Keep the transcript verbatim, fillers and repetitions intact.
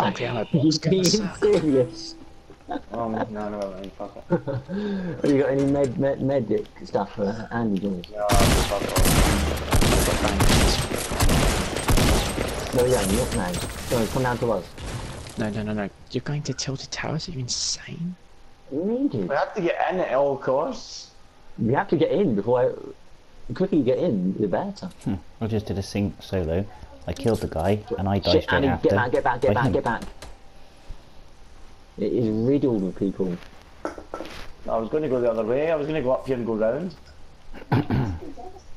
Exactly how my You boss being gonna suck. serious? Um, no, no, no, fuck it. Have you got any med, med medic stuff for Andy Jones? No, fuck off. No, yeah, not now. No, come down to us. No, no, no, no. You're going to Tilted Towers? Are you insane? Needed. We have to get in at all costs. We have to get in before I... The quicker you get in, the better. Hmm. I just did a sing solo. I killed the guy, and I died Shit, straight Andy, after. get back, get back, get by back, him. get back. It is riddled with people. I was going to go the other way. I was going to go up here and go round.